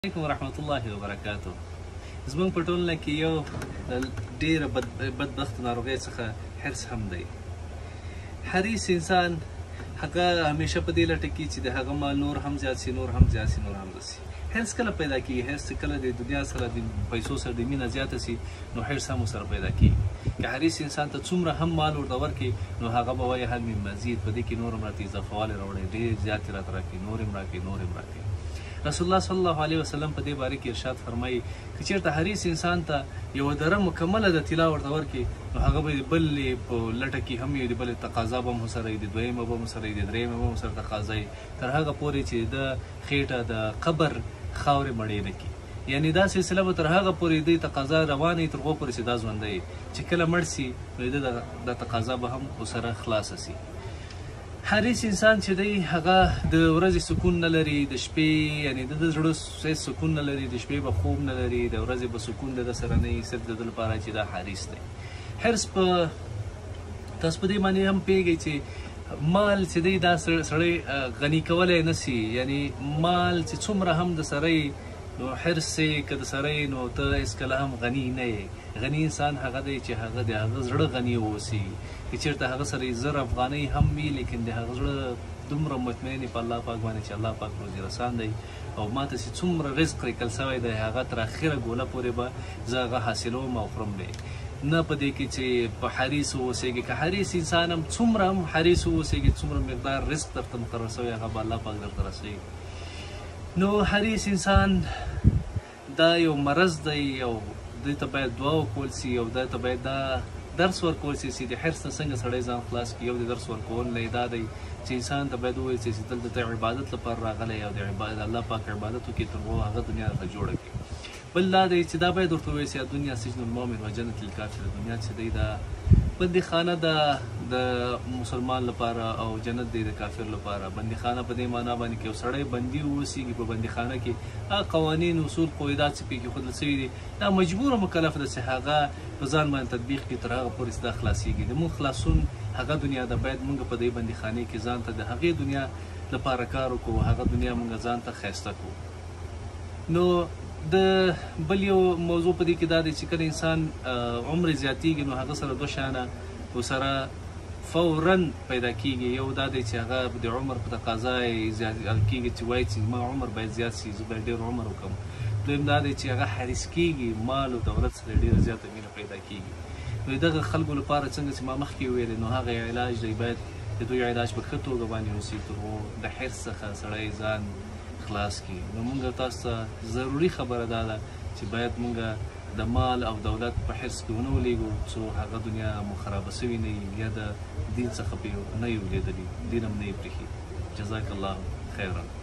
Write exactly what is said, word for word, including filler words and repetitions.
علیکم ورحمت الله وبرکاتو. زموږ په ټولنه کې یو ډېره بد بدبخت ناروغۍ څخه حرص هم دی. حریص انسان هغه همیشه په دې لټه کې چې د هغه مال نور هم زیات شي، نور هم زیات شي، نور هم زیات شي. حرص کله پیدا کېږي؟ حرص کله د دنیا سره د پیسو سره د مینه زیاته شي، نو حرص هم ورسره پیدا کېږي. که حریص انسان ته څومره هم مال ورته ورکړي، نو هغه به وایي هل من مزید، په دې کې نور هم راته اضافه والی راوړی، ډېر زیات یې راته راکړي، نور هم راکړي، نور هم راکړي. رسول الله صلی الله علیه وسلم په دې باره کې ارشاد فرمایي که چېرته حریص انسان ته یوه دره مکمله د طلا ورته ورکړي، نو هغه به د بلې په لټه کې هم وي، د بلې تقاضا به هم ورسره وي، د دویمه به هم ورسره وي، د درېیمه به هم ورسره تقاضا وي، تر هغه پورې چې د خېټه د قبر خاورې مړې نه کړي. یعنې دا سلسله به تر هغه پورې د تقاضا روانه وي تر هغو پورې چې دا ژوندی وي، چې کله مړ سي نو د دا تقاضا به هم ورسره خلاصه سي. حریص انسان چې دی هغه د ورځې سکون نه لري، د شپې یعنې د د زړه سکون نه لري، د شپې به خوب نه لري، د ورځې به سکون د ده سره نه وي، صرف د ده لپاره چې دا حریص دی. حرص په تاسو په دې باندې هم پوهېږئ چې مال چې دی دا سړی غني کولی نه سي. یعنې مال چې څومره هم د سړی نو حرص یې که د سړی نو ته هېڅکله هم غني نه یې. غني انسان هغه دی چې هغه د هغه زړه غني واوسي. که چېرته هغه سره زر افغانۍ هم وي، لیکن د هغه زړه دومره مطمئن په الله پاک باندې چې الله پاک روزي رسان دی او ماته چې څومره رزق لیکل سوی دی هغه تر اخره ګوله پورې به زه هغه حاصلوم او خورم دی. نه په دې کې چې په حریص واوسېږي. که حریص انسان هم څومره هم حریص واوسېږي، څومره مقدار رزق درته مقرر سوی هغه به الله پاک درته رسوي. نو حریص انسان دا یو مرض دی او دوی ته باید دعا وکول سي او دوی ته باید دا درس ورکول سي چې د حرص نه څنګه سړی ځان خلاص کړي. یو د درس ورکول نه دا دی چې انسان ته باید ووایي چې دلته ته عبادت لپاره راغلی او د الله پاک عبادت وکړي تر هغو هغه دنیا درته جوړه کړي. بل دا دی چې دا باید ورته ووایي چې دنیا سجن المؤمن و جنت للکافر. دنیا چې دی دا بندیخانه ده د مسلمان لپاره او جنت دی د کافر لپاره. بندیخانه په دې معنا باندې چې یو سړی بندي واوسېږي په بندیخانه کې، هغه قوانین اصول قواعدات چې پکې ایښودل سوي دي دا مجبور او مکلف ده چې هغه په ځان باندې تطبیق کړي تر هغه پورې چې دا خلاصېږي. د مونږ خلاصون هغه دنیا ده. باید مونږ په دې بندیخانې کې ځان ته د هغې دنیا لپاره کار وکړو، هغه دنیا مونږ ځان ته ښایسته کړو. نو د بل یو موضوع په دې کې دا دی چې کله انسان عمر زیاتېږي نو هغه سره دوه شیانه ورسره فورا پیدا کېږي. یو دا دی چې هغه د عمر په تقاضا یې زیات کېږي چې وایي چې زما عمر باید زیات شي، زه باید ډېر عمر وکړم. دویم دا دی چې هغه حریص کېږي، مال او دولت سره ډېره زیاته مینه پیدا کېږي. نو دغه خلکو لپاره څنګه چې ما مخکې وویلې نو هغه علاج دی باید د دوی علاج په ښه توګه باندې وسي تر هغو د حرص څخه سړی ځان خلاص کړي. نو مونږ تاسو ته ضروري خبره دا ده چې باید مونږ د مال او دولت په حرص کې ونه ولېږو څو هغه دنیا مو خرابه سوي نه وي یا د دین څخه پرې نه وي لوېدلي، دین هم نه یې پرېښي. جزاک الله خیرا.